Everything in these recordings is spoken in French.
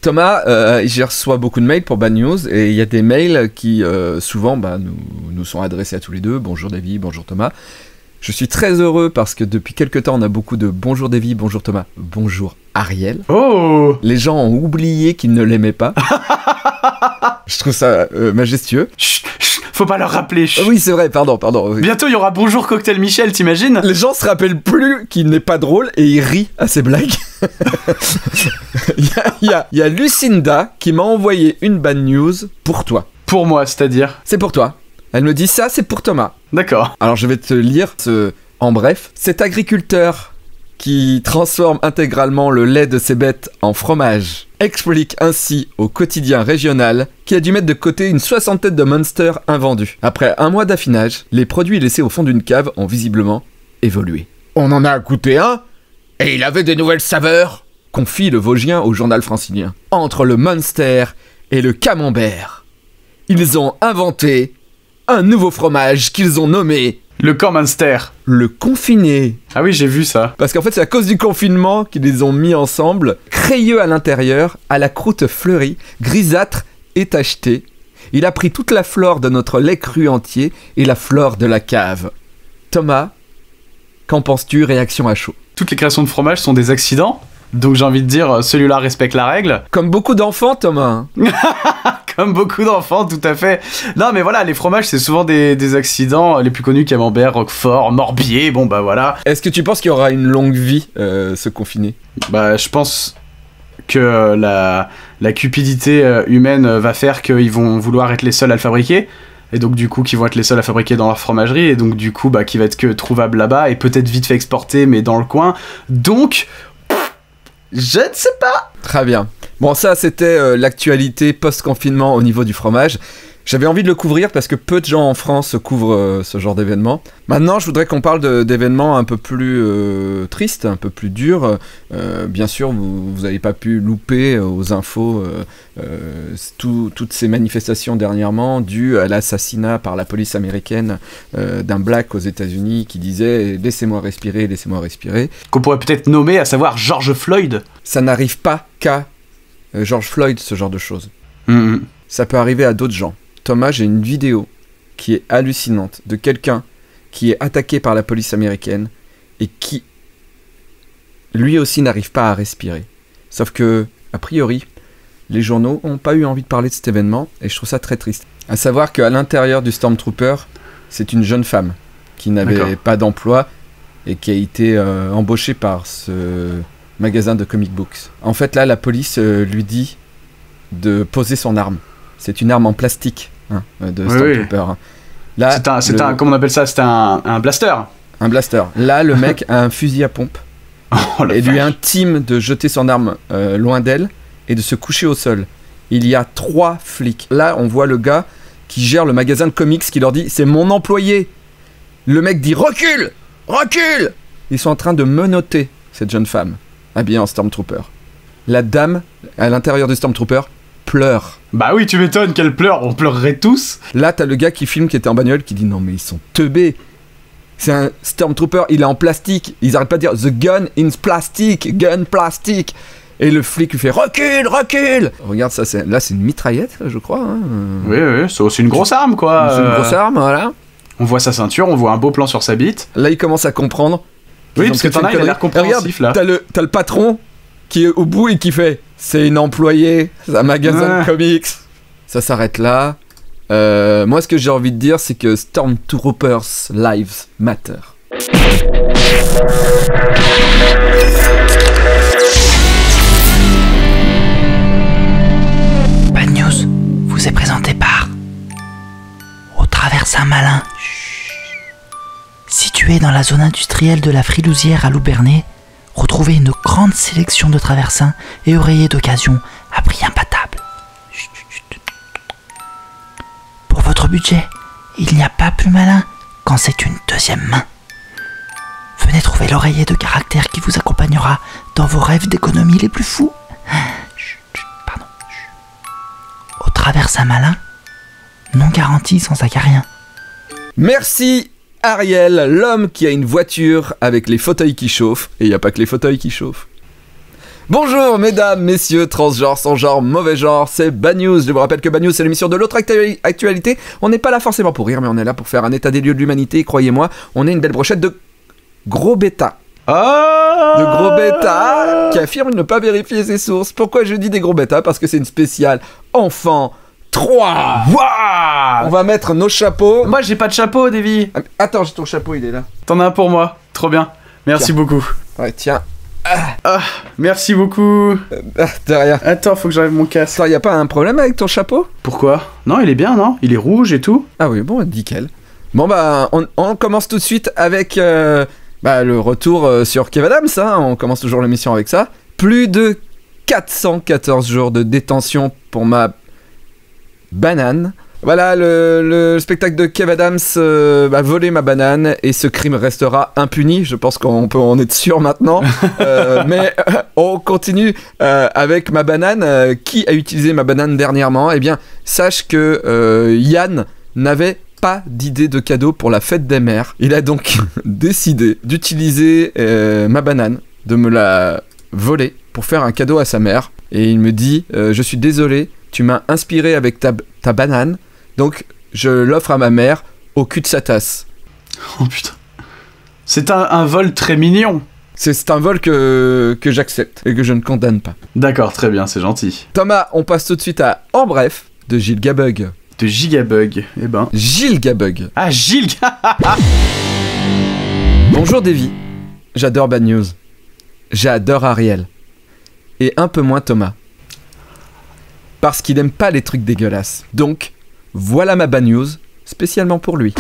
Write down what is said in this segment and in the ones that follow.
Thomas, j'y reçois beaucoup de mails pour Bad News, et il y a des mails qui souvent nous sont adressés à tous les deux. Bonjour Davy, bonjour Thomas. Je suis très heureux parce que depuis quelques temps on a beaucoup de bonjour Davy, bonjour Thomas, bonjour Ariel. Oh, les gens ont oublié qu'ils ne l'aimaient pas. Je trouve ça majestueux. Chut, faut pas leur rappeler. Oui, c'est vrai, pardon. Bientôt il y aura Bonjour Cocktail Michel, t'imagines? Les gens se rappellent plus qu'il n'est pas drôle et ils rient à ses blagues. Il y a Lucinda qui m'a envoyé une bad news pour toi. Pour moi, c'est-à-dire? C'est pour toi. Elle me dit ça, c'est pour Thomas. D'accord. Alors je vais te lire en bref. Cet agriculteur qui transforme intégralement le lait de ses bêtes en fromage explique ainsi au quotidien régional qu'il a dû mettre de côté une soixantaine de Monster invendus. Après un mois d'affinage, les produits laissés au fond d'une cave ont visiblement évolué. On en a goûté un et il avait des nouvelles saveurs, confie le Vosgien au journal francilien. Entre le Monster et le Camembert, ils ont inventé un nouveau fromage qu'ils ont nommé le Camembert. Le confiné. Ah oui, j'ai vu ça. Parce qu'en fait, c'est à cause du confinement qu'ils les ont mis ensemble. Crayeux à l'intérieur, à la croûte fleurie, grisâtre et tachetée. Il a pris toute la flore de notre lait cru entier et la flore de la cave. Thomas, qu'en penses-tu? Réaction à chaud. Toutes les créations de fromage sont des accidents. Donc j'ai envie de dire, celui-là respecte la règle. Comme beaucoup d'enfants, Thomas. Comme beaucoup d'enfants, tout à fait. Non mais voilà, les fromages c'est souvent des accidents. Les plus connus, Camembert, Roquefort, Morbier, bon bah voilà. Est-ce que tu penses qu'il y aura une longue vie, ce confiné? Bah je pense que la cupidité humaine va faire qu'ils vont vouloir être les seuls à le fabriquer. Et donc du coup qui vont être les seuls à fabriquer dans leur fromagerie. Et donc du coup qui va être que trouvable là-bas. Et peut-être vite fait exporté mais dans le coin. Donc... je ne sais pas. Très bien. Bon, ça, c'était l'actualité post-confinement au niveau du fromage. J'avais envie de le couvrir parce que peu de gens en France couvrent ce genre d'événements. Maintenant, je voudrais qu'on parle d'événements un peu plus tristes, un peu plus durs. Bien sûr, vous n'avez pas pu louper aux infos toutes ces manifestations dernièrement dues à l'assassinat par la police américaine d'un black aux États-Unis qui disait « laissez-moi respirer, laissez-moi respirer ». Qu'on pourrait peut-être nommer, à savoir George Floyd. Ça n'arrive pas qu'à George Floyd, ce genre de choses. Mmh. Ça peut arriver à d'autres gens. Thomas, j'ai une vidéo qui est hallucinante de quelqu'un qui est attaqué par la police américaine et qui, lui aussi, n'arrive pas à respirer. Sauf que, a priori, les journaux n'ont pas eu envie de parler de cet événement et je trouve ça très triste. À savoir qu'à l'intérieur du Stormtrooper, c'est une jeune femme qui n'avait pas d'emploi et qui a été embauchée par ce magasin de comic books. En fait, là, la police lui dit de poser son arme. C'est une arme en plastique de Stormtrooper. Oui. Là, c'est un, comment on appelle ça? C'est un blaster. Un blaster. Là, le mec a un fusil à pompe et lui intime de jeter son arme loin d'elle et de se coucher au sol. Il y a 3 flics. Là, on voit le gars qui gère le magasin de comics qui leur dit « c'est mon employé ». Le mec dit « recule, recule ». Ils sont en train de menotter cette jeune femme habillée en Stormtrooper. La dame, à l'intérieur du Stormtrooper, pleure. Bah oui, tu m'étonnes qu'elle pleure, on pleurerait tous. Là, t'as le gars qui filme, qui était en bagnole, qui dit non mais ils sont teubés. C'est un Stormtrooper, il est en plastique. Ils arrêtent pas de dire the gun in plastic, gun plastic. Et le flic lui fait recule, recule. Regarde ça, là c'est une mitraillette, je crois. Hein. Oui, c'est une grosse arme quoi. C'est une grosse arme, voilà. On voit sa ceinture, on voit un beau plan sur sa bite. Là, il commence à comprendre. Oui, parce que t'en as, il a l'air compréhensif là. T'as le patron qui est au bout et qui fait c'est une employée, c'est un magasin de comics. Ça s'arrête là. Moi, ce que j'ai envie de dire, c'est que Stormtroopers Lives Matter. Bad News vous est présenté par Au travers Saint-Malin. Situé dans la zone industrielle de la Frilousière à Loubernay, retrouvez une grande sélection de traversins et oreillers d'occasion à prix imbattable. Pour votre budget, il n'y a pas plus malin quand c'est une deuxième main. Venez trouver l'oreiller de caractère qui vous accompagnera dans vos rêves d'économie les plus fous. Au travers Saint-Malin, non garanti sans acarien. Merci Ariel, l'homme qui a une voiture avec les fauteuils qui chauffent. Et il n'y a pas que les fauteuils qui chauffent. Bonjour mesdames, messieurs, transgenres, sans genre, mauvais genre, c'est Bad News. Je vous rappelle que Bad News c'est l'émission de l'autre actualité. On n'est pas là forcément pour rire, mais on est là pour faire un état des lieux de l'humanité. Croyez-moi, on est une belle brochette de gros bêta. De gros bêta qui affirment ne pas vérifier ses sources. Pourquoi je dis des gros bêta? Parce que c'est une spéciale enfant 3. Waouh! On va mettre nos chapeaux. Moi j'ai pas de chapeau, Davy. Attends, j'ai ton chapeau, il est là. T'en as un pour moi. Trop bien. Merci beaucoup. Ouais, tiens. Merci beaucoup. De rien. Attends, faut que j'enlève mon casque. Attends, y a pas un problème avec ton chapeau? Pourquoi? Non, il est bien, non? Il est rouge et tout. Ah oui, bon, nickel. Bon bah, on commence tout de suite avec le retour sur Kev Adams, hein. On commence toujours l'émission avec ça. Plus de 414 jours de détention pour ma banane. Voilà, le spectacle de Kev Adams a volé ma banane et ce crime restera impuni. Je pense qu'on peut en être sûr maintenant. Mais on continue avec ma banane. Qui a utilisé ma banane dernièrement? Eh bien, sache que Yann n'avait pas d'idée de cadeau pour la fête des mères. Il a donc décidé d'utiliser ma banane, de me la voler pour faire un cadeau à sa mère. Et il me dit, je suis désolé, tu m'as inspiré avec ta banane, donc je l'offre à ma mère au cul de sa tasse. Oh putain. C'est un vol très mignon. C'est un vol que j'accepte et que je ne condamne pas. D'accord, très bien, c'est gentil. Thomas, on passe tout de suite à En bref de Gilles Gabug. De Gigabug, eh ben. Gilles Gabug. Ah, Gilles. Bonjour Davy. J'adore Bad News. J'adore Ariel. Et un peu moins Thomas. Parce qu'il aime pas les trucs dégueulasses. Donc, voilà ma Bad News, spécialement pour lui.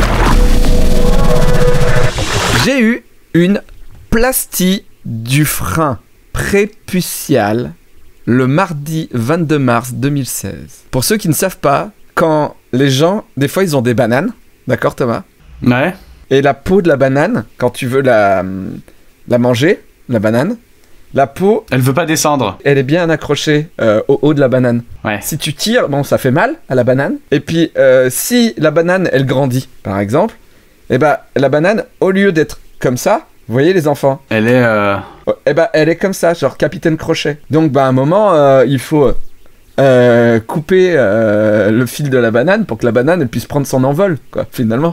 J'ai eu une plastie du frein prépucial le mardi 22 mars 2016. Pour ceux qui ne savent pas, quand les gens, des fois ils ont des bananes, d'accord Thomas? Ouais. Et la peau de la banane, quand tu veux la manger, la banane, la peau, Elle veut pas descendre. elle est bien accrochée au haut de la banane. Ouais. Si tu tires, bon, ça fait mal à la banane. Et puis, si la banane, elle grandit, par exemple, et bah, la banane, au lieu d'être comme ça, vous voyez les enfants, Elle est et bah, elle est comme ça, genre Capitaine Crochet. Donc, bah, à un moment, il faut couper le fil de la banane pour que la banane, elle puisse prendre son envol, quoi, finalement.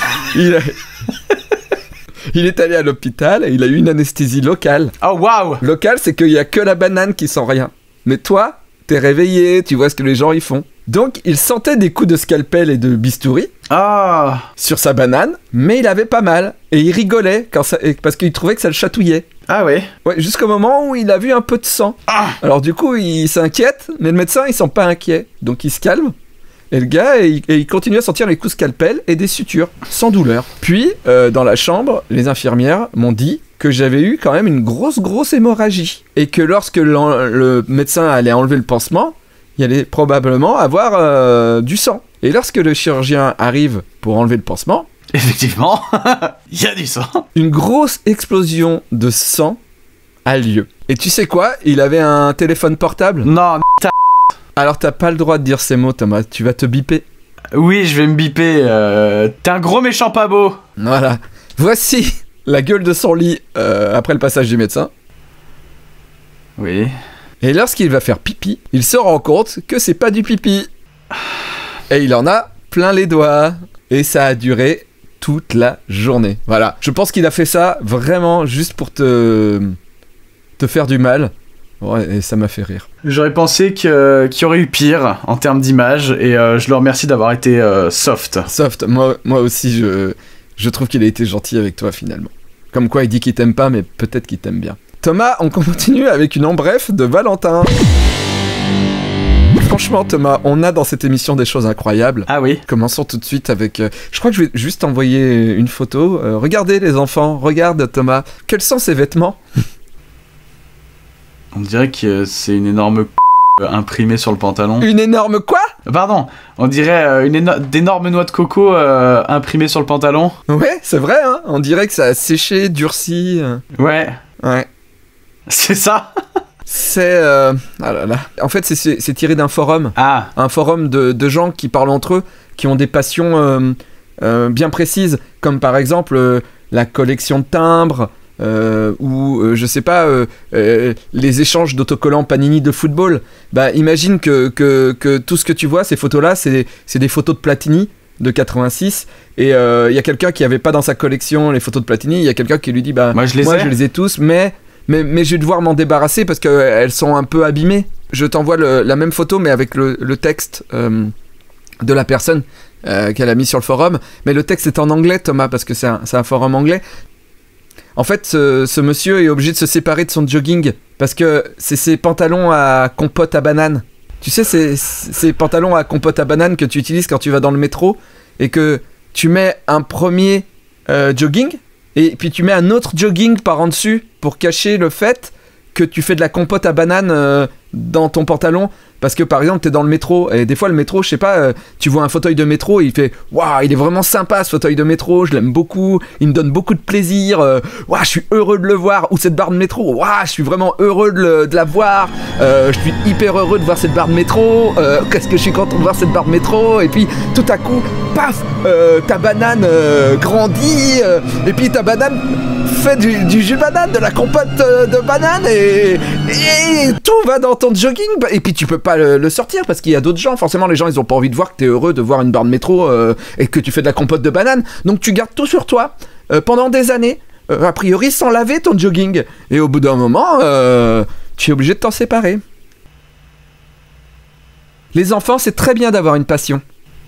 Il est allé à l'hôpital et il a eu une anesthésie locale. Oh waouh. Locale, c'est qu'il y a que la banane qui sent rien. Mais toi, t'es réveillé, tu vois ce que les gens y font. Donc, il sentait des coups de scalpel et de bistouri Ah. sur sa banane, mais il avait pas mal. Et il rigolait parce qu'il trouvait que ça le chatouillait. Ah ouais. Ouais, jusqu'au moment où il a vu un peu de sang. Ah. Alors du coup, il s'inquiète, mais le médecin, il sent pas inquiet. Donc il se calme. Et le gars, il continue à sentir les coups de scalpel et des sutures, sans douleur. Puis, dans la chambre, les infirmières m'ont dit que j'avais eu quand même une grosse hémorragie. Et que lorsque le médecin allait enlever le pansement, il allait probablement avoir du sang. Et lorsque le chirurgien arrive pour enlever le pansement, Effectivement, il y a du sang. une grosse explosion de sang a lieu. Et tu sais quoi? Il avait un téléphone portable. Non. Alors t'as pas le droit de dire ces mots, Thomas, tu vas te biper. Oui, je vais me biper. T'es un gros méchant pas beau. Voilà. Voici la gueule de son lit après le passage du médecin. Oui. Et lorsqu'il va faire pipi, il se rend compte que c'est pas du pipi. Et il en a plein les doigts. Et ça a duré toute la journée. Voilà. Je pense qu'il a fait ça vraiment juste pour te faire du mal. Ouais, et ça m'a fait rire. J'aurais pensé qu'il y aurait eu pire en termes d'image et je le remercie d'avoir été soft. Soft, moi aussi, je trouve qu'il a été gentil avec toi finalement. Comme quoi, il dit qu'il t'aime pas, mais peut-être qu'il t'aime bien. Thomas, on continue avec une en bref de Valentin. Franchement, Thomas, on a dans cette émission des choses incroyables. Ah oui. Commençons tout de suite avec... je crois que je vais juste envoyer une photo. Regardez les enfants, regarde Thomas. Quels sont ses vêtements? On dirait que c'est une énorme imprimée sur le pantalon. Une énorme quoi? Pardon, on dirait d'énormes noix de coco imprimées sur le pantalon. Ouais, c'est vrai, hein. On dirait que ça a séché, durci. Ouais. Ouais. C'est ça. C'est... ah là là. En fait, c'est tiré d'un forum. Ah. Un forum de gens qui parlent entre eux, qui ont des passions bien précises, comme par exemple la collection de timbres, ou je sais pas, les échanges d'autocollants Panini de football. Bah imagine que tout ce que tu vois, ces photos-là, c'est des photos de Platini de 86, et il y a quelqu'un qui avait pas dans sa collection les photos de Platini, il y a quelqu'un qui lui dit bah moi je les ai tous, mais je vais devoir m'en débarrasser parce qu'elles sont un peu abîmées. Je t'envoie la même photo mais avec le texte de la personne qu'elle a mis sur le forum, mais le texte est en anglais, Thomas, parce que c'est un forum anglais. En fait, ce monsieur est obligé de se séparer de son jogging parce que c'est ses pantalons à compote à banane. Tu sais, ces pantalons à compote à banane que tu utilises quand tu vas dans le métro et que tu mets un premier jogging et puis tu mets un autre jogging par en dessus pour cacher le fait que tu fais de la compote à banane dans ton pantalon. Parce que par exemple, t'es dans le métro et des fois le métro, je sais pas, tu vois un fauteuil de métro et il fait waouh, il est vraiment sympa ce fauteuil de métro, je l'aime beaucoup, il me donne beaucoup de plaisir, waouh, je suis heureux de le voir. Ou cette barre de métro, waouh, je suis vraiment heureux de la voir, je suis hyper heureux de voir cette barre de métro, qu'est-ce que je suis content de voir cette barre de métro. Et puis tout à coup, paf, ta banane grandit, et puis ta banane fait du jus de banane, de la compote de banane, et tout va dans ton jogging, et puis tu peux pas le sortir parce qu'il y a d'autres gens, forcément les gens ils ont pas envie de voir que t'es heureux de voir une barre de métro et que tu fais de la compote de banane, donc tu gardes tout sur toi pendant des années, a priori sans laver ton jogging, et au bout d'un moment tu es obligé de t'en séparer. Les enfants, c'est très bien d'avoir une passion.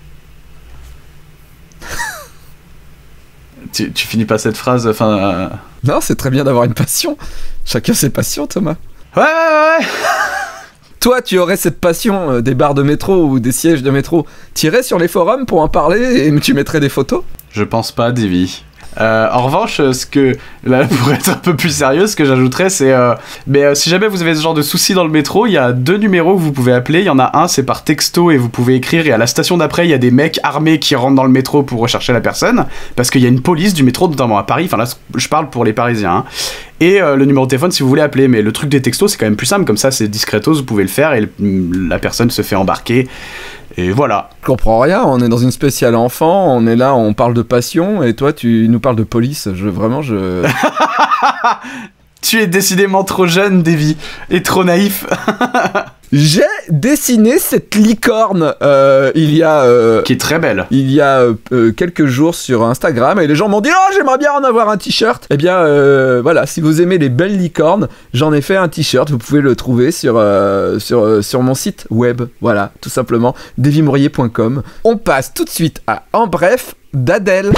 Tu finis pas cette phrase, enfin... Non, c'est très bien d'avoir une passion. Chacun ses passions, Thomas. Ouais. Toi, tu aurais cette passion des barres de métro ou des sièges de métro. T'irais sur les forums pour en parler et tu mettrais des photos ? Je pense pas, Davy. En revanche, ce que, là, pour être un peu plus sérieux, ce que j'ajouterais, c'est si jamais vous avez ce genre de soucis dans le métro, il y a 2 numéros que vous pouvez appeler. Il y en a un, c'est par texto et vous pouvez écrire, et à la station d'après, il y a des mecs armés qui rentrent dans le métro pour rechercher la personne, parce qu'il y a une police du métro, notamment à Paris. Enfin là, je parle pour les Parisiens, hein. Et le numéro de téléphone si vous voulez appeler, mais le truc des textos c'est quand même plus simple, comme ça c'est discretos, vous pouvez le faire et la personne se fait embarquer. Et voilà. Je comprends rien, on est dans une spéciale enfant, on est là, on parle de passion, et toi tu nous parles de police, je... Tu es décidément trop jeune, Davy, et trop naïf. J'ai dessiné cette licorne il y a... qui est très belle. Il y a quelques jours sur Instagram, et les gens m'ont dit « Oh, j'aimerais bien en avoir un t-shirt !» Eh bien, voilà, si vous aimez les belles licornes, j'en ai fait un t-shirt, vous pouvez le trouver sur mon site web, voilà, tout simplement, davymourier.com. On passe tout de suite à En Bref d'Adèle.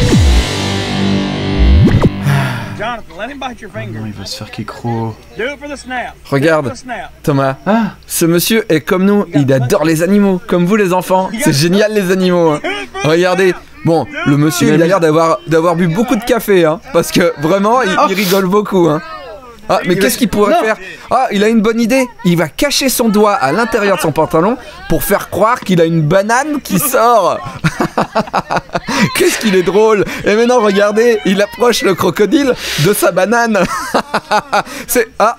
Jonathan, let him bite your finger. Non, il va se faire kékro. Do it for the snap. Regarde, Do it for the snap. Thomas, Ah, ce monsieur est comme nous, il adore les animaux, comme vous les enfants. C'est génial les animaux, hein. Regardez, bon, le monsieur il a l'air d'avoir bu beaucoup de café, hein, parce que vraiment il rigole beaucoup, hein. Ah, mais qu'est-ce qu'il pourrait faire ? Ah, il a une bonne idée. Il va cacher son doigt à l'intérieur de son pantalon pour faire croire qu'il a une banane qui sort. Qu'est-ce qu'il est drôle. Et maintenant, regardez, il approche le crocodile de sa banane. C'est... Ah.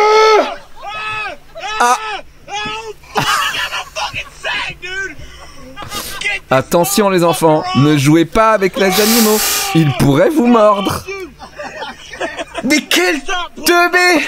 Ah. Attention les enfants, ne jouez pas avec les animaux. Ils pourraient vous mordre. Mais quel teubé!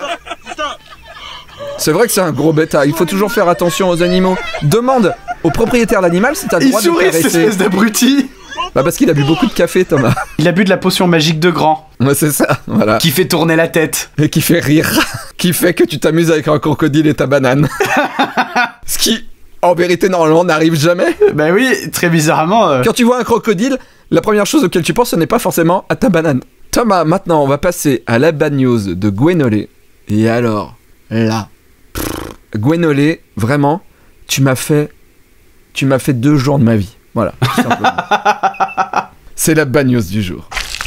C'est vrai que c'est un gros bêta, il faut toujours faire attention aux animaux. Demande au propriétaire de l'animal si t'as le droit de sourit, cette caresser. espèce d'abruti. Bah parce qu'il a bu beaucoup de café, Thomas. Il a bu de la potion magique de grand, Ouais, c'est ça, voilà. qui fait tourner la tête. Et qui fait rire. Qui fait que tu t'amuses avec un crocodile et ta banane. Ce qui, en vérité, normalement, n'arrive jamais. Bah oui, très bizarrement... Quand tu vois un crocodile, la première chose auquel tu penses, ce n'est pas forcément à ta banane. Thomas, maintenant, on va passer à la bad news de Gwenolé. Et alors, là... Gwenolé, vraiment, tu m'as fait 2 jours de ma vie. Voilà, tout simplement. C'est la bad news du jour.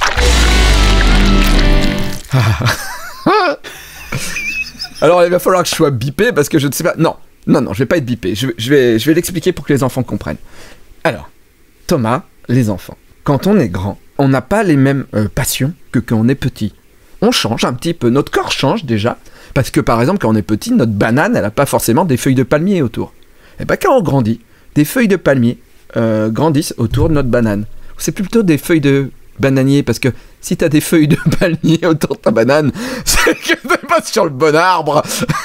Alors, il va falloir que je sois bipé parce que je ne sais pas... Non, je vais pas être bipé. Je vais l'expliquer pour que les enfants comprennent. Alors, Thomas, les enfants, quand on est grand, on n'a pas les mêmes passions que quand on est petit. On change un petit peu, notre corps change déjà, parce que par exemple quand on est petit, notre banane, elle n'a pas forcément des feuilles de palmier autour. Et bien quand on grandit, des feuilles de palmier grandissent autour de notre banane. C'est plutôt des feuilles de bananier, parce que si t'as des feuilles de palmier autour de ta banane, c'est que t'es pas sur le bon arbre.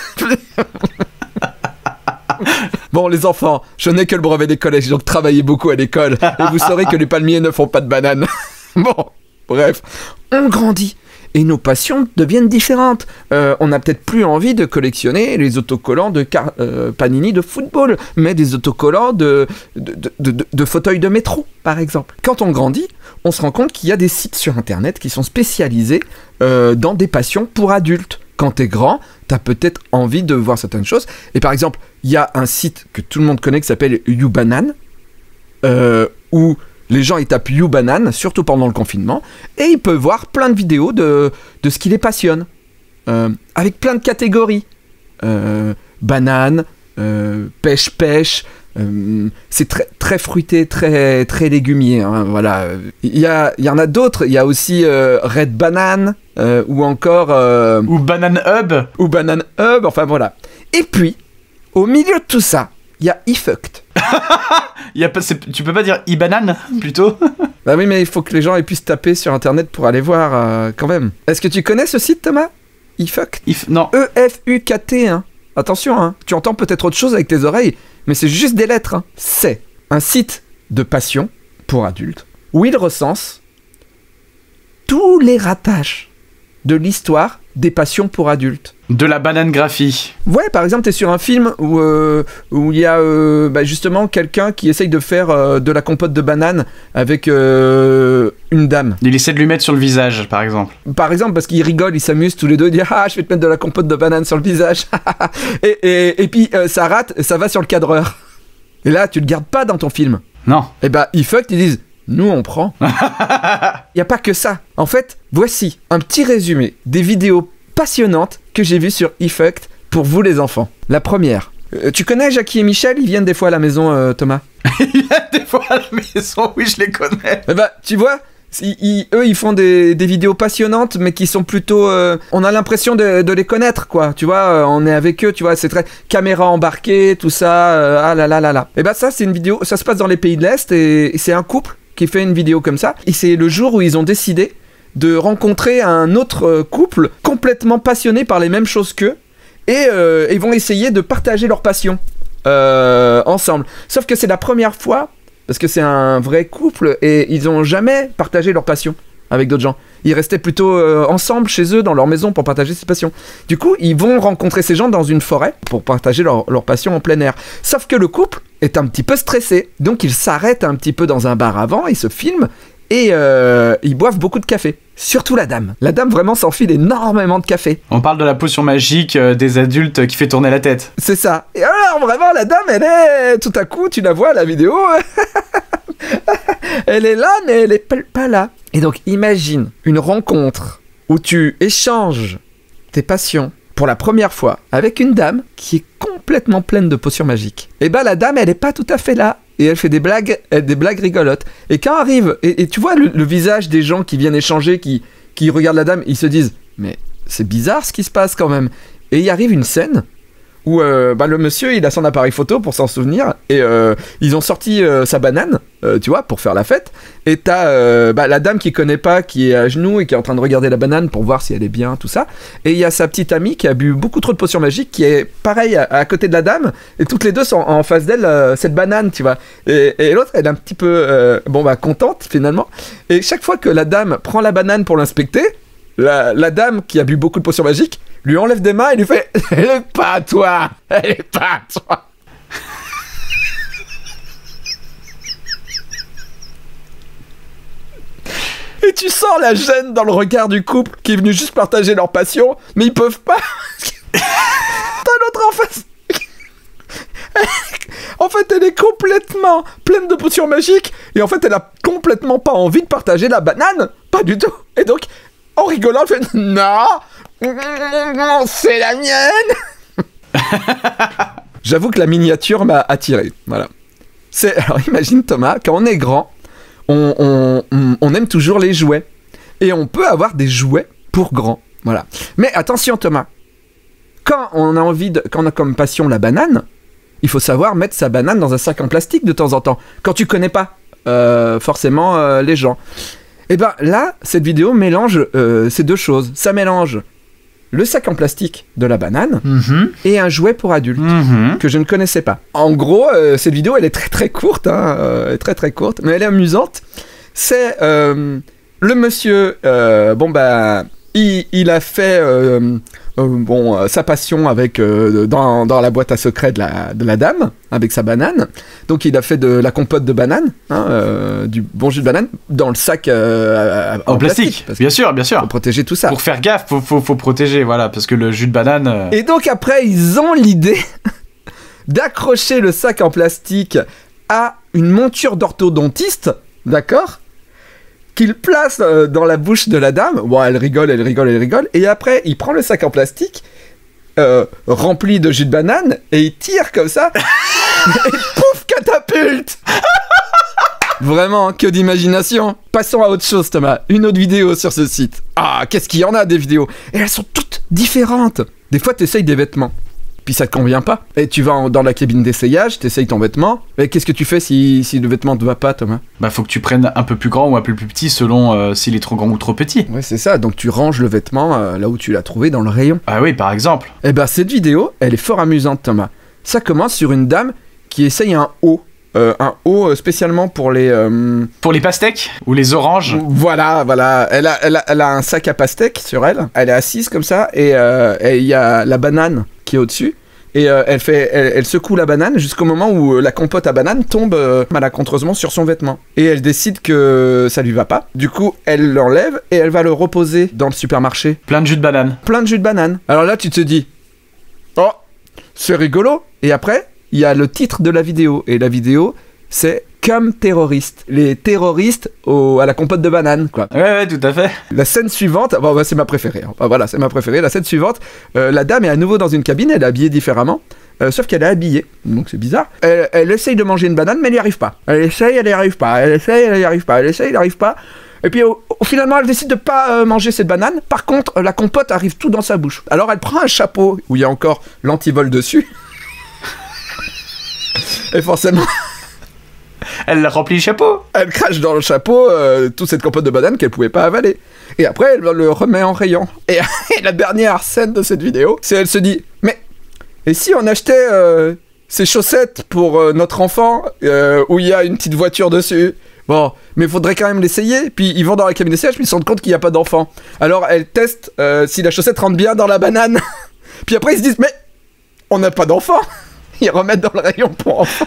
Bon, les enfants, je n'ai que le brevet des collèges, donc travaillez beaucoup à l'école, et vous saurez que les palmiers ne font pas de bananes. Bon, bref, on grandit, et nos passions deviennent différentes. On n'a peut-être plus envie de collectionner les autocollants de Panini de football, mais des autocollants de fauteuils de métro, par exemple. Quand on grandit, on se rend compte qu'il y a des sites sur Internet qui sont spécialisés dans des passions pour adultes. Quand t'es grand, t'as peut-être envie de voir certaines choses. Et par exemple, il y a un site que tout le monde connaît qui s'appelle YouBanane, où les gens ils tapent YouBanane, surtout pendant le confinement, et ils peuvent voir plein de vidéos de ce qui les passionne, avec plein de catégories. Banane, pêche, c'est très fruité, très légumier, hein, voilà. Il y en a d'autres, il y a aussi Red Banane, ou encore... ou Banane Hub, enfin voilà. Et puis, au milieu de tout ça, il y a eFucked. Tu peux pas dire e-banane, plutôt? Bah oui, mais il faut que les gens puissent taper sur Internet pour aller voir, quand même. Est-ce que tu connais ce site, Thomas? eFucked? Non. E-F-U-K-T, hein. Attention, hein. Tu entends peut-être autre chose avec tes oreilles, mais c'est juste des lettres, hein. C'est un site de passion pour adultes où il recense tous les ratages de l'histoire des passions pour adultes. De la banane-graphie. Ouais, par exemple, t'es sur un film où il y a justement quelqu'un qui essaye de faire de la compote de banane avec une dame. Il essaie de lui mettre sur le visage, par exemple. Par exemple, parce qu'ils rigolent, ils s'amusent tous les deux, ils disent « Ah, je vais te mettre de la compote de banane sur le visage. » et puis ça rate, ça va sur le cadreur. Et là, tu le gardes pas dans ton film. Non. Et bah, eFucked, ils disent « Nous, on prend. » Il n'y a pas que ça. En fait, voici un petit résumé des vidéos passionnantes que j'ai vues sur eFucked pour vous les enfants. La première. Tu connais Jackie et Michel? Ils viennent des fois à la maison, Thomas? Ils viennent des fois à la maison, oui, je les connais. Eh bah, tu vois, eux, ils font des vidéos passionnantes, mais qui sont plutôt... on a l'impression de les connaître, quoi. Tu vois, on est avec eux, tu vois, c'est très... Caméra embarquée, tout ça, ah là là là là. Et bah ça, c'est une vidéo... Ça se passe dans les pays de l'Est, et c'est un couple qui fait une vidéo comme ça. Et c'est le jour où ils ont décidé de rencontrer un autre couple complètement passionné par les mêmes choses qu'eux, et ils vont essayer de partager leur passion ensemble. Sauf que c'est la première fois, parce que c'est un vrai couple, et ils n'ont jamais partagé leur passion avec d'autres gens. Ils restaient plutôt ensemble chez eux, dans leur maison, pour partager ces passions. Du coup, ils vont rencontrer ces gens dans une forêt pour partager leur passion en plein air. Sauf que le couple est un petit peu stressé, donc ils s'arrêtent un petit peu dans un bar avant, ils se filment, et ils boivent beaucoup de café. Surtout la dame. La dame vraiment s'enfile énormément de café. On parle de la potion magique des adultes qui fait tourner la tête. C'est ça. Et alors vraiment la dame, elle est... Tout à coup, tu la vois à la vidéo. Elle est là, mais elle est pas là. Et donc imagine une rencontre où tu échanges tes passions pour la première fois avec une dame qui est complètement pleine de potions magiques. Et bah la dame, elle est pas tout à fait là. Et elle fait des blagues rigolotes. Et quand arrive, et tu vois le visage des gens qui viennent échanger, qui regardent la dame, ils se disent « Mais c'est bizarre ce qui se passe quand même ». Et il arrive une scène où le monsieur, il a son appareil photo pour s'en souvenir, et ils ont sorti sa banane, tu vois, pour faire la fête, et t'as la dame qui connaît pas, qui est à genoux et qui est en train de regarder la banane pour voir si elle est bien, tout ça, et il y a sa petite amie qui a bu beaucoup trop de potions magiques, qui est pareil à côté de la dame, et toutes les deux sont en face d'elle, cette banane, tu vois, et l'autre, elle est un petit peu, contente, finalement, et chaque fois que la dame prend la banane pour l'inspecter, la dame qui a bu beaucoup de potions magiques lui enlève des mains et lui fait « Elle est pas à toi! Elle est pas à toi! » Et tu sens la gêne dans le regard du couple qui est venu juste partager leur passion, mais ils peuvent pas. T'as l'autre en face. En fait, elle est complètement pleine de potions magiques, et en fait, elle a complètement pas envie de partager la banane. Pas du tout. Et donc, en rigolant, elle fait « Non! C'est la mienne !» J'avoue que la miniature m'a attiré. Voilà. Alors imagine Thomas, quand on est grand, on aime toujours les jouets. Et on peut avoir des jouets pour grands. Voilà. Mais attention Thomas, quand on a comme passion la banane, il faut savoir mettre sa banane dans un sac en plastique de temps en temps. Quand tu connais pas forcément les gens. Et ben là, cette vidéo mélange ces deux choses. Ça mélange le sac en plastique de la banane et un jouet pour adultes que je ne connaissais pas. En gros, cette vidéo, elle est très très courte, elle est très très courte, mais elle est amusante. C'est le monsieur, il a fait sa passion avec dans la boîte à secret de la dame avec sa banane. Donc il a fait de la compote de banane, du bon jus de banane dans le sac en plastique. Bien sûr. Pour protéger tout ça. Pour faire gaffe, faut protéger, voilà, parce que le jus de banane. Et donc après ils ont l'idée d'accrocher le sac en plastique à une monture d'orthodontiste, d'accord, qu'il place dans la bouche de la dame. Bon, elle rigole. Et après, il prend le sac en plastique, rempli de jus de banane, et il tire comme ça. Et pouf, catapulte. Vraiment, que d'imagination. Passons à autre chose, Thomas. Une autre vidéo sur ce site. Ah, qu'est-ce qu'il y en a des vidéos. Et elles sont toutes différentes. Des fois, t'essayes des vêtements. Puis ça te convient pas. Et tu vas dans la cabine d'essayage, t'essayes ton vêtement. Et qu'est-ce que tu fais si le vêtement te va pas, Thomas ? Bah faut que tu prennes un peu plus grand ou un peu plus petit selon s'il est trop grand ou trop petit. Ouais, c'est ça. Donc tu ranges le vêtement là où tu l'as trouvé dans le rayon. Ah oui, par exemple. Et ben cette vidéo, elle est fort amusante, Thomas. Ça commence sur une dame qui essaye un haut. Un haut spécialement pour les pastèques ou les oranges. Voilà. Elle a un sac à pastèques sur elle. Elle est assise comme ça et il y a la banane qui est au-dessus. Et elle secoue la banane jusqu'au moment où la compote à banane tombe malencontreusement sur son vêtement. Et elle décide que ça lui va pas. Du coup, elle l'enlève et elle va le reposer dans le supermarché. Plein de jus de banane. Alors là, tu te dis, oh, c'est rigolo. Et après, il y a le titre de la vidéo. Et la vidéo, c'est comme terroriste. Les terroristes à la compote de banane, quoi. Ouais, tout à fait. La scène suivante, c'est ma préférée. Voilà, c'est ma préférée. La scenne suivante, la dame est à nouveau dans une cabine, elle est habillée différemment. Sauf qu'elle est habillée, donc c'est bizarre. Elle essaye de manger une banane, mais elle n'y arrive pas. Elle essaye, elle n'y arrive pas. Elle essaye, elle n'y arrive pas. Elle essaye, elle n'y arrive pas. Et puis finalement, elle décide de pas manger cette banane. Par contre, la compote arrive tout dans sa bouche. Alors elle prend un chapeau où il y a encore l'antivol dessus. Et forcément... Elle remplit le chapeau. Elle crache dans le chapeau toute cette compote de banane qu'elle pouvait pas avaler. Et après, elle le remet en rayon. Et la dernière scène de cette vidéo, c'est elle se dit, mais et si on achetait ces chaussettes pour notre enfant où il y a une petite voiture dessus? Bon, mais il faudrait quand même l'essayer. Puis ils vont dans la cabine d'essayage, puis ils se rendent compte qu'il n'y a pas d'enfant. Alors elle teste si la chaussette rentre bien dans la banane. Puis après ils se disent, mais on n'a pas d'enfant. Ils remettent dans le rayon pour enfants.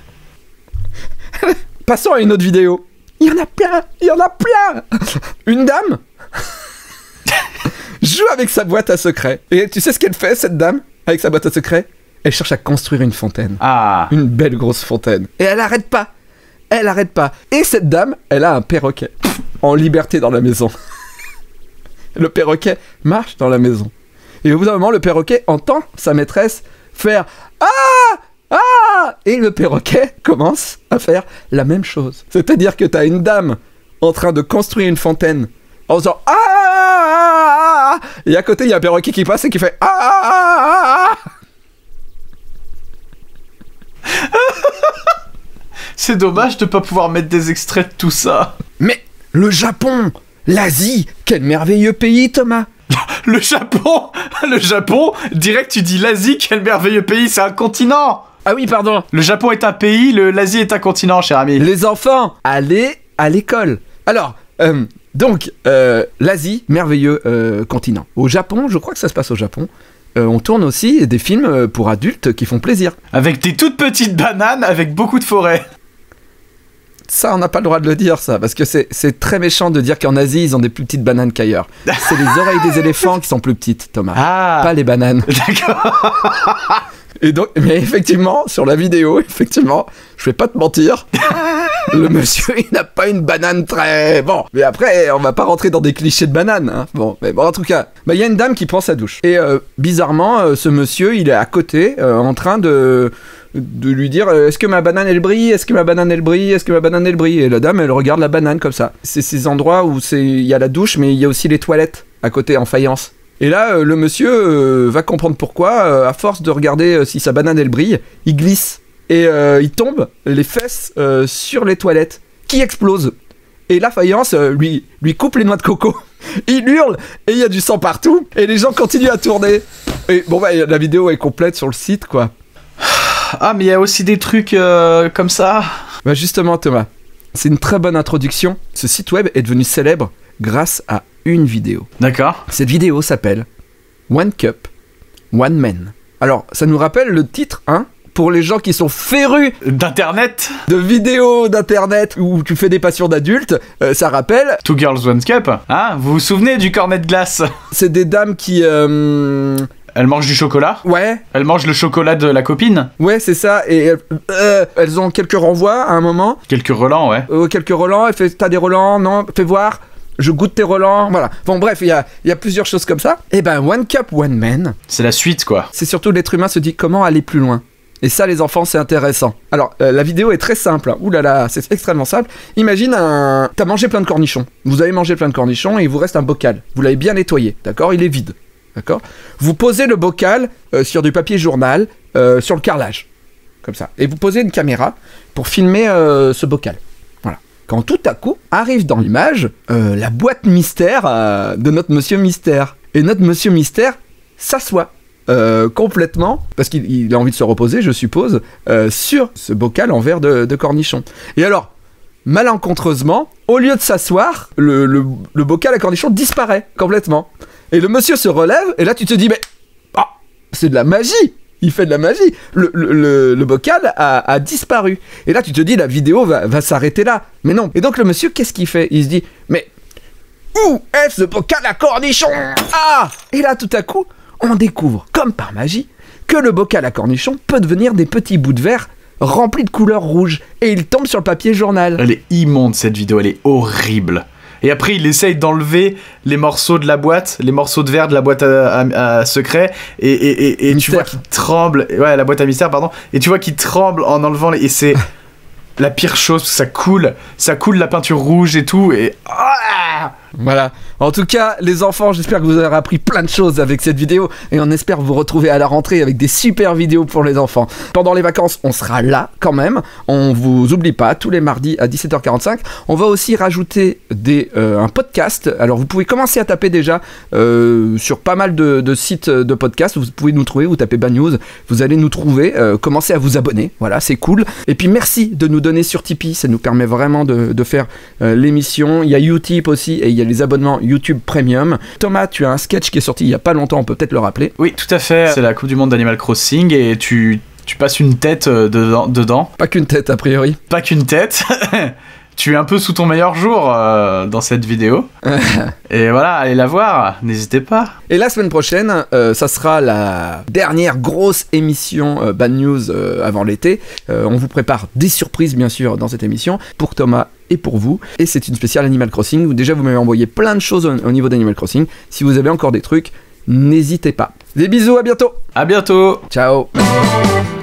Passons à une autre vidéo. Il y en a plein. Une dame joue avec sa boîte à secret. Et tu sais ce qu'elle fait, cette dame, avec sa boîte à secret? Elle cherche à construire une fontaine. Ah. Une belle grosse fontaine. Et elle arrête pas. Et cette dame, elle a un perroquet en liberté dans la maison. Le perroquet marche dans la maison. Et au bout d'un moment, le perroquet entend sa maîtresse faire « Ah !» Et le perroquet commence à faire la même chose. C'est-à-dire que t'as une dame en train de construire une fontaine en faisant Ah !» Et à côté, il y a un perroquet qui passe et qui fait Ah !» C'est dommage de pas pouvoir mettre des extraits de tout ça. Mais le Japon, l'Asie, quel merveilleux pays, Thomas. Le Japon, direct tu dis l'Asie, quel merveilleux pays, c'est un continent. Ah oui, pardon. Le Japon est un pays, l'Asie est un continent, cher ami. Les enfants, allez à l'école. Alors, l'Asie, merveilleux continent. Au Japon, je crois que ça se passe au Japon, on tourne aussi des films pour adultes qui font plaisir. Avec des toutes petites bananes, avec beaucoup de forêts. Ça, on n'a pas le droit de le dire, ça, parce que c'est très méchant de dire qu'en Asie, ils ont des plus petites bananes qu'ailleurs. C'est les oreilles des éléphants qui sont plus petites, Thomas. Ah. Pas les bananes. D'accord. Et donc, mais effectivement, sur la vidéo, je vais pas te mentir, le monsieur, il n'a pas une banane très... Bon, mais après, on va pas rentrer dans des clichés de banane, hein. Bon, en tout cas, il y a une dame qui prend sa douche. Et bizarrement, ce monsieur, il est à côté, en train de lui dire est-ce que ma banane elle brille, est-ce que ma banane elle brille, est-ce que ma banane elle brille. Et la dame elle regarde la banane comme ça. C'est ces endroits où il y a la douche mais il y a aussi les toilettes à côté en faïence. Et là le monsieur va comprendre pourquoi, à force de regarder si sa banane elle brille, il glisse et il tombe les fesses sur les toilettes qui explosent. et la faïence lui coupe les noix de coco. Il hurle et il y a du sang partout et les gens continuent à tourner. Et bon bah la vidéo est complète sur le site quoi. Ah mais il y a aussi des trucs comme ça. Bah justement Thomas, c'est une très bonne introduction. Ce site web est devenu célèbre grâce à une vidéo. D'accord. Cette vidéo s'appelle One Cup, One Man. Alors ça nous rappelle le titre hein, pour les gens qui sont férus D'internet. de vidéos d'internet où tu fais des passions d'adultes, ça rappelle, Two Girls One Cup. Ah, vous vous souvenez du cornet de glace? c'est des dames qui... Elle mange du chocolat. Ouais, Elle mange le chocolat de la copine. ouais c'est ça, et elles ont quelques renvois à un moment, Quelques relents, ouais. quelques relents, elle fait t'as des relents, non, fais voir, je goûte tes relents, voilà. Bon bref, il y a plusieurs choses comme ça. Et ben One Cup, One Man, C'est la suite, quoi. c'est surtout l'être humain se dit comment aller plus loin. Et ça, les enfants, c'est intéressant. Alors, la vidéo est très simple. Hein. Ouh là là, c'est extrêmement simple. Imagine t'as mangé plein de cornichons. Vous avez mangé plein de cornichons et il vous reste un bocal. Vous l'avez bien nettoyé, d'accord? Il est vide, d'accord? Vous posez le bocal sur du papier journal, sur le carrelage, comme ça. Et vous posez une caméra pour filmer ce bocal. Voilà. Quand tout à coup arrive dans l'image la boîte mystère de notre monsieur mystère. Et notre monsieur mystère s'assoit. Complètement, parce qu'il a envie de se reposer, je suppose, sur ce bocal en verre de cornichon. Et alors, malencontreusement, au lieu de s'asseoir, le bocal à cornichon disparaît complètement. Et le monsieur se relève, et là tu te dis, mais c'est de la magie! Il fait de la magie! Le bocal a disparu. Et là tu te dis, la vidéo va s'arrêter là. Mais non. Et donc le monsieur, qu'est-ce qu'il fait? Il se dit, mais où est ce bocal à cornichon? Ah! Et là tout à coup, on découvre, comme par magie, que le bocal à cornichons peut devenir des petits bouts de verre remplis de couleur rouge. Et il tombe sur le papier journal. Elle est immonde, cette vidéo, elle est horrible. Et après, il essaye d'enlever les morceaux de la boîte, les morceaux de verre de la boîte à secret, et tu vois qu'il tremble. Ouais, la boîte à mystère, pardon. Et tu vois qu'il tremble en enlevant et c'est la pire chose, parce que ça coule la peinture rouge et tout, et... Voilà. En tout cas, les enfants, j'espère que vous aurez appris plein de choses avec cette vidéo et on espère vous retrouver à la rentrée avec des super vidéos pour les enfants. Pendant les vacances, on sera là quand même. On vous oublie pas, tous les mardis à 17h45. On va aussi rajouter un podcast. Alors vous pouvez commencer à taper déjà sur pas mal de sites de podcasts. Vous pouvez nous trouver, vous tapez Bad News, vous allez nous trouver. Commencez à vous abonner, voilà, c'est cool. Et puis merci de nous donner sur Tipeee, ça nous permet vraiment de faire l'émission. Il y a Utip aussi et il y a les abonnements YouTube Premium. Thomas, tu as un sketch qui est sorti il y a pas longtemps, on peut peut-être le rappeler. Oui, tout à fait. C'est la Coupe du Monde d'Animal Crossing et tu passes une tête dedans. Pas qu'une tête, a priori. Pas qu'une tête. Tu es un peu sous ton meilleur jour dans cette vidéo. Et voilà, allez la voir, n'hésitez pas. Et la semaine prochaine, ça sera la dernière grosse émission Bad News avant l'été. On vous prépare des surprises, bien sûr, dans cette émission, pour Thomas et pour vous. Et c'est une spéciale Animal Crossing, où déjà vous m'avez envoyé plein de choses au niveau d'Animal Crossing. Si vous avez encore des trucs, n'hésitez pas. Des bisous, à bientôt. À bientôt. Ciao.